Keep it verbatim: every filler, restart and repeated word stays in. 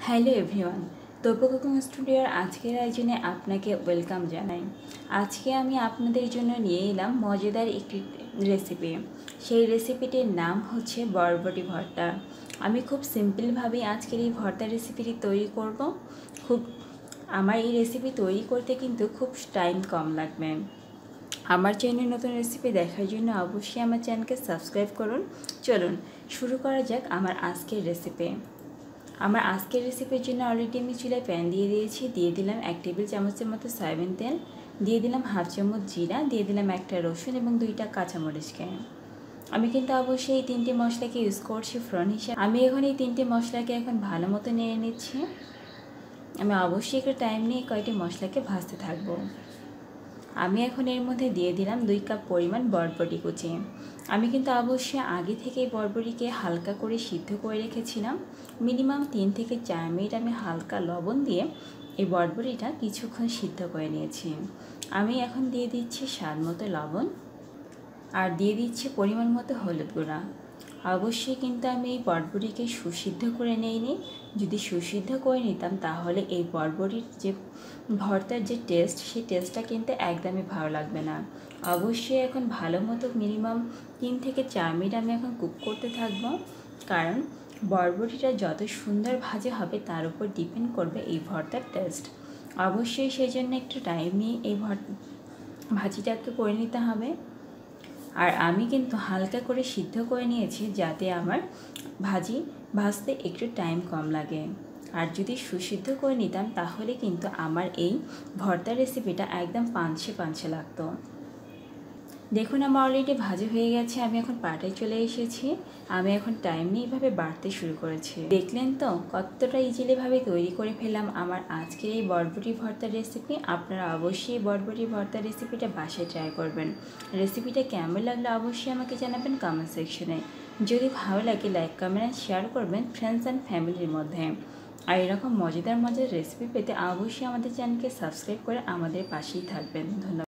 Hello everyone, Tapu cooking স্টুডিওর আজকের আয়োজনে আপনাকে ওয়েলকাম জানাই। আজকে আমি আপনাদের জন্য নিয়ে এলাম মজাদার একটি রেসিপি। সেই রেসিপিটির নাম হচ্ছে বরবটি ভর্তা। আমি খুব সিম্পলভাবে আজকের এই ভর্তা রেসিপিটি তৈরি করব। খুব আমার এই রেসিপি তৈরি করতে কিন্তু খুব টাইম কম লাগবে। আমার চ্যানেলে নতুন রেসিপি দেখার জন্য অবশ্যই আমার চ্যানেলকে সাবস্ক্রাইব করুন। চলুন শুরু করা যাক আমার আজকের রেসিপি। আমার আজকের রেসিপির জন্য অলরেডি আমি চুলায় প্যান দিয়ে দিয়েছি। দিয়ে দিলাম এক টেবিল চামচের মতো সয়াবিন তেল, দিয়ে দিলাম হাফ চামচ জিরা, দিয়ে দিলাম একটা রসুন এবং দুইটা কাঁচামরিচকে। আমি কিন্তু অবশ্যই এই তিনটে মশলাকে ইউজ করছি ফোড়ন হিসেবে। আমি এখন এই তিনটে মশলাকে এখন ভালো মতো নেড়ে নিচ্ছি। আমি অবশ্যই একটু টাইম নিয়ে কয়েকটি মশলাকে ভাজতে থাকবো। আমি এখন এর মধ্যে দিয়ে দিলাম দুই কাপ পরিমাণ বরবটি কুচি। আমি কিন্তু অবশ্যই আগে থেকে বরবটিকে হালকা করে সিদ্ধ করে রেখেছিলাম। মিনিমাম তিন থেকে চার মিনিট আমি হালকা লবণ দিয়ে এই বরবটিটা কিছুক্ষণ সিদ্ধ করে নিয়েছি। আমি এখন দিয়ে দিচ্ছি স্বাদ মতো লবণ আর দিয়ে দিচ্ছি পরিমাণ মতো হলুদ গুঁড়া। অবশ্যই কিন্তু আমি এই বরবটিকে সুসিদ্ধ করে নিইনি। যদি সুসিদ্ধ করে নিতাম তাহলে এই বরবটির যে ভর্তার যে টেস্ট, সেই টেস্টটা কিন্তু একদমই ভালো লাগবে না। অবশ্যই এখন ভালো মতো মিনিমাম তিন থেকে চার মিনিট আমি এখন কুক করতে থাকবো, কারণ বরবটিটা যত সুন্দর ভাজা হবে তার উপর ডিপেন্ড করবে এই ভর্তার টেস্ট। অবশ্যই সেই জন্য একটু টাইম নিয়ে এই ভর ভাজিটাকে করে নিতে হবে। আর আমি কিন্তু হালকা করে সিদ্ধ করে নিয়েছি যাতে আমার ভাজি ভাজতে একটু টাইম কম লাগে। আর যদি সুসিদ্ধ করে নিতাম তাহলে কিন্তু আমার এই ভর্তা রেসিপিটা একদম পাঞ্চে পাঞ্চে লাগতো। দেখুন আমার অলরেডি ভাজি হয়ে গেছে। আমি এখন পাটায় চলে এসেছি। আমি এখন টাইম নিয়ে এইভাবে বাড়তে শুরু করেছি। দেখলেন তো কতটা ইজিলিভাবে তৈরি করে ফেললাম আমার আজকের এই বরবটি ভর্তা রেসিপি। আপনারা অবশ্যই বরবটি ভর্তা রেসিপিটা বাসায় ট্রাই করবেন। রেসিপিটা কেমন লাগলো অবশ্যই আমাকে জানাবেন কমেন্ট সেকশনে। যদি ভালো লাগে লাইক কমেন্ট শেয়ার করবেন ফ্রেন্ডস অ্যান্ড ফ্যামিলির মধ্যে। আর এরকম মজাদার মজার রেসিপি পেতে অবশ্যই আমাদের চ্যানেলকে সাবস্ক্রাইব করে আমাদের পাশেই থাকবেন। ধন্যবাদ।